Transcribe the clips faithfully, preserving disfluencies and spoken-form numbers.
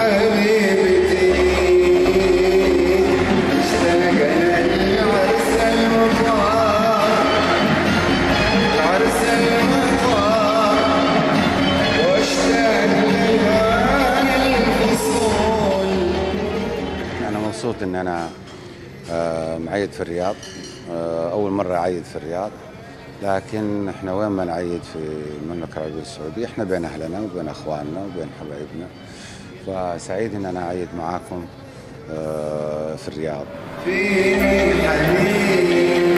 حبيبتي اشتاقنا العرس المطار العرس المطار واشتاق للهان الفصول. أنا مبسوط إن أنا معيد في الرياض، أول مرة أعيد في الرياض، لكن إحنا وين ما نعيد في المملكة العربية السعودية إحنا بين أهلنا وبين أخواننا وبين حبايبنا، فسعيد إن أنا أعيد معاكم في الرياض. فيني الحنين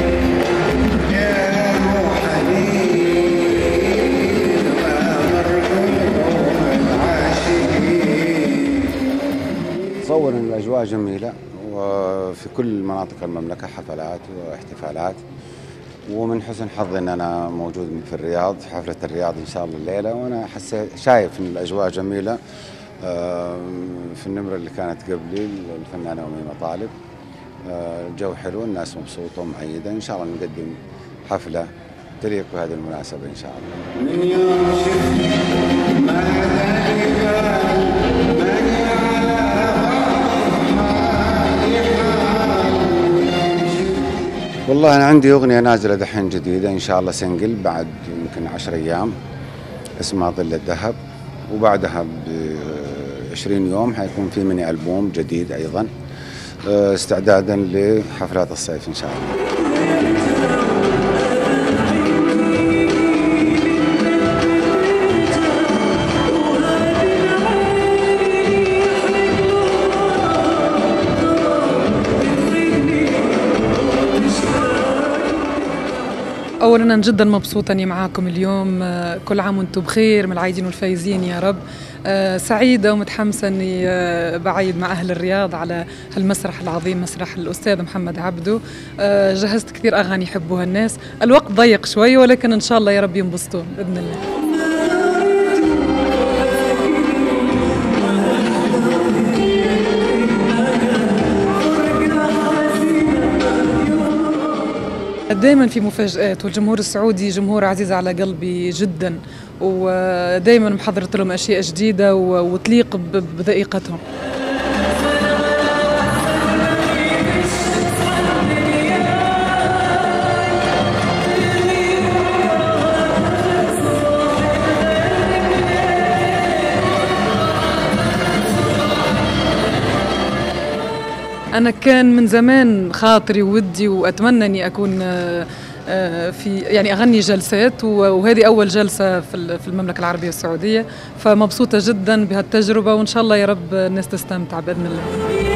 يا حنين ومرحوم العاشقين. تصور إن الأجواء جميلة وفي كل مناطق المملكة حفلات واحتفالات، ومن حسن حظي ان انا موجود في الرياض في حفلة الرياض ان شاء الله الليلة، وانا حسيت شايف ان الاجواء جميلة. في النمرة اللي كانت قبلي الفنانة أميمة طالب، الجو حلو، الناس مبسوطة ومعيدة، ان شاء الله نقدم حفلة تليق بهذه المناسبة ان شاء الله. من يوم شفتني ما والله أنا عندي أغنية نازلة دحين جديدة إن شاء الله، سنجل بعد يمكن عشر أيام اسمها ظل الذهب، وبعدها بعشرين يوم حيكون في مني ألبوم جديد أيضا استعدادا لحفلات الصيف إن شاء الله. أولاً أنا جداً مبسوطة أني معاكم اليوم، كل عام وأنتم بخير، من العايدين والفايزين يا رب. سعيدة ومتحمسة أني بعيد مع أهل الرياض على هالمسرح العظيم، مسرح الأستاذ محمد عبده. جهزت كثير أغاني يحبوها الناس، الوقت ضيق شوي ولكن إن شاء الله يا رب ينبسطون بإذن الله. دائما في مفاجآت، والجمهور السعودي جمهور عزيز على قلبي جدا، ودائما محضرت لهم أشياء جديدة وتليق بذائقتهم. أنا كان من زمان خاطري وودي وأتمنى أني أكون في يعني أغني جلسات، وهذه أول جلسة في المملكة العربية السعودية، فمبسوطة جدا بهالتجربة، وإن شاء الله يا رب الناس تستمتع بإذن الله.